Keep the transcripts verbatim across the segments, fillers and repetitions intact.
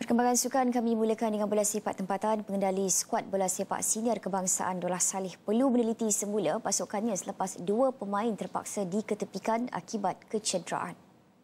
Perkembangan sukan kami mulakan dengan bola sepak tempatan. Pengendali skuad bola sepak senior kebangsaan Dollah Saleh perlu meneliti semula pasukannya selepas dua pemain terpaksa diketepikan akibat kecederaan.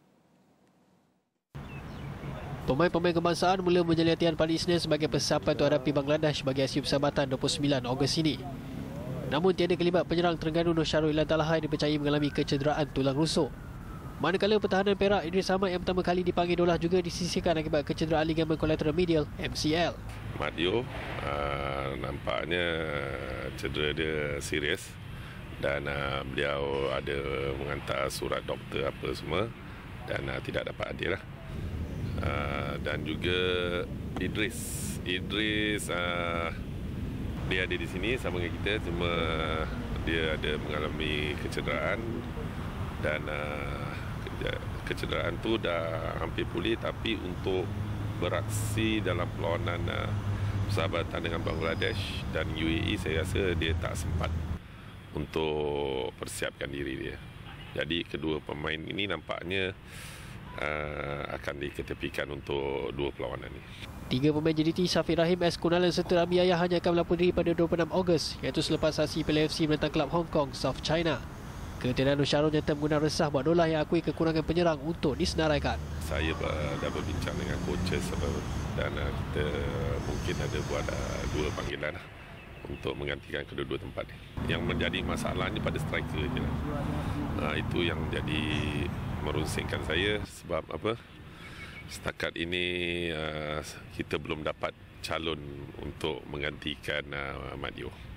Pemain-pemain kebangsaan mula menjalani latihan pada Isnin sebagai persiapan untuk hadapi Bangladesh bagi Asia Persahabatan dua puluh sembilan Ogos ini. Namun tiada kelibat penyerang Terengganu Nur Syarul Ilan Talahai dipercayai mengalami kecederaan tulang rusuk. Manakala pertahanan Perak Idris Ahmad yang pertama kali dipanggil Dollah juga disisihkan akibat kecederaan ligamen kolateral medial M C L. Madio uh, nampaknya cedera dia serius dan uh, beliau ada menghantar surat doktor apa semua dan uh, tidak dapat hadir lah. Uh, dan juga Idris Idris uh, dia ada di sini sama dengan kita, cuma dia ada mengalami kecederaan dan uh, kecederaan tu dah hampir pulih, tapi untuk beraksi dalam perlawanan uh, persahabatan dengan Bangladesh dan U A E saya rasa dia tak sempat untuk persiapkan diri dia. Jadi kedua pemain ini nampaknya uh, akan diketepikan untuk dua perlawanan ini. Tiga pemain J D T Syafiq Rahim, S. Kunalan serta Rami Yahya hanya akan berlaku diri pada dua puluh enam Ogos, iaitu selepas aksi Piala F C menentang klub Hong Kong South China. Ketiadaan Nur Syarul nyata menggunakan resah buat Dollah yang akui kekurangan penyerang untuk disenaraikan. Saya dah berbincang dengan coaches dan kita mungkin ada buat dua panggilan untuk menggantikan kedua-dua tempat. Yang menjadi masalahnya pada striker je. Nah, itu yang jadi merunsingkan saya sebab apa? Setakat ini kita belum dapat calon untuk menggantikan Madio.